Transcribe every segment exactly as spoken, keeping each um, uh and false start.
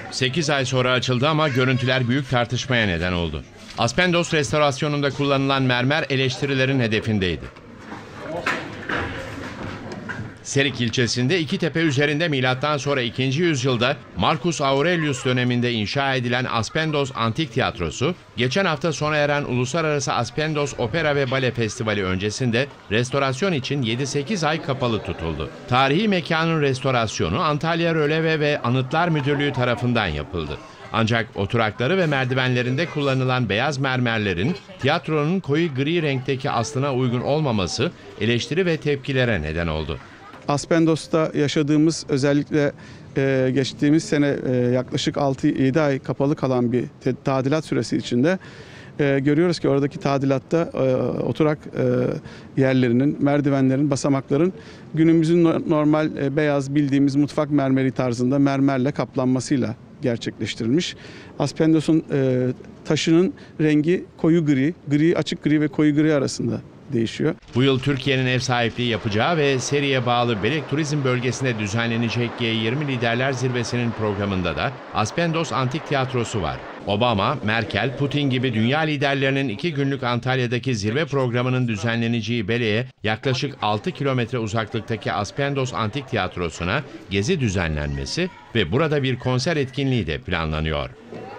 sekiz ay sonra açıldı ama görüntüler büyük tartışmaya neden oldu. Aspendos restorasyonunda kullanılan mermer eleştirilerin hedefindeydi. Serik ilçesinde İkitepe üzerinde milattan sonra ikinci yüzyılda Marcus Aurelius döneminde inşa edilen Aspendos Antik Tiyatrosu, geçen hafta sona eren Uluslararası Aspendos Opera ve Bale Festivali öncesinde restorasyon için yedi sekiz ay kapalı tutuldu. Tarihi mekanın restorasyonu Antalya Röleve ve Anıtlar Müdürlüğü tarafından yapıldı. Ancak oturakları ve merdivenlerinde kullanılan beyaz mermerlerin tiyatronun koyu gri renkteki aslına uygun olmaması eleştiri ve tepkilere neden oldu. Aspendos'ta yaşadığımız, özellikle e, geçtiğimiz sene e, yaklaşık altı yedi ay kapalı kalan bir tadilat süresi içinde e, görüyoruz ki oradaki tadilatta e, oturak e, yerlerinin, merdivenlerin, basamakların günümüzün normal e, beyaz bildiğimiz mutfak mermeri tarzında mermerle kaplanmasıyla gerçekleştirilmiş. Aspendos'un e, taşının rengi koyu gri, gri, açık gri ve koyu gri arasında değişiyor. Bu yıl Türkiye'nin ev sahipliği yapacağı ve Seri'ye bağlı Belek Turizm Bölgesi'nde düzenlenecek G yirmi Liderler Zirvesi'nin programında da Aspendos Antik Tiyatrosu var. Obama, Merkel, Putin gibi dünya liderlerinin iki günlük Antalya'daki zirve programının düzenleneceği Belek'e yaklaşık altı kilometre uzaklıktaki Aspendos Antik Tiyatrosu'na gezi düzenlenmesi ve burada bir konser etkinliği de planlanıyor.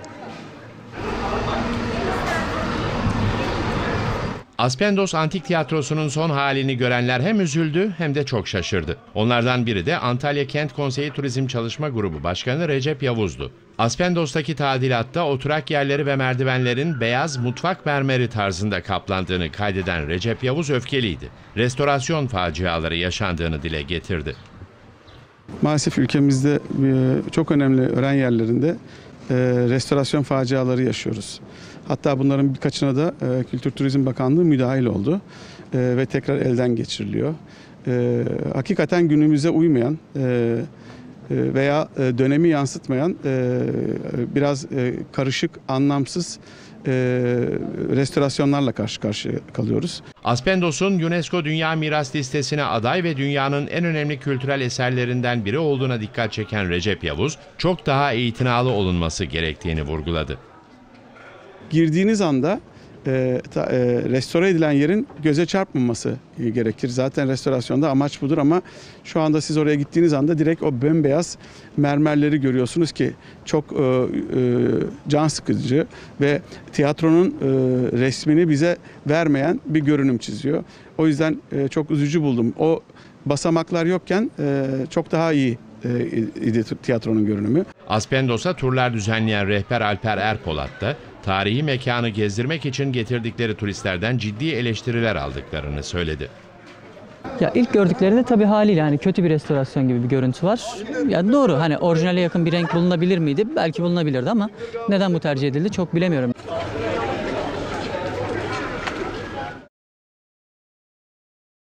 Aspendos Antik Tiyatrosu'nun son halini görenler hem üzüldü hem de çok şaşırdı. Onlardan biri de Antalya Kent Konseyi Turizm Çalışma Grubu Başkanı Recep Yavuz'du. Aspendos'taki tadilatta oturak yerleri ve merdivenlerin beyaz mutfak mermeri tarzında kaplandığını kaydeden Recep Yavuz öfkeliydi. Restorasyon faciaları yaşandığını dile getirdi. Maalesef ülkemizde çok önemli öğren yerlerinde restorasyon faciaları yaşıyoruz. Hatta bunların birkaçına da e, Kültür Turizm Bakanlığı müdahil oldu e, ve tekrar elden geçiriliyor. E, hakikaten günümüze uymayan e, veya dönemi yansıtmayan e, biraz e, karışık, anlamsız e, restorasyonlarla karşı karşıya kalıyoruz. Aspendos'un UNESCO Dünya Miras Listesi'ne aday ve dünyanın en önemli kültürel eserlerinden biri olduğuna dikkat çeken Recep Yavuz, çok daha itinalı olunması gerektiğini vurguladı. Girdiğiniz anda e, ta, e, restore edilen yerin göze çarpmaması gerekir. Zaten restorasyonda amaç budur ama şu anda siz oraya gittiğiniz anda direkt o bembeyaz mermerleri görüyorsunuz ki çok e, e, can sıkıcı ve tiyatronun e, resmini bize vermeyen bir görünüm çiziyor. O yüzden e, çok üzücü buldum. O basamaklar yokken e, çok daha iyi idi tiyatronun görünümü. Aspendos'a turlar düzenleyen rehber Alper Erpolat da tarihi mekanı gezdirmek için getirdikleri turistlerden ciddi eleştiriler aldıklarını söyledi. Ya ilk gördüklerinde tabii haliyle hani kötü bir restorasyon gibi bir görüntü var. Ya doğru, hani orijinale yakın bir renk bulunabilir miydi? Belki bulunabilirdi ama neden bu tercih edildi çok bilemiyorum.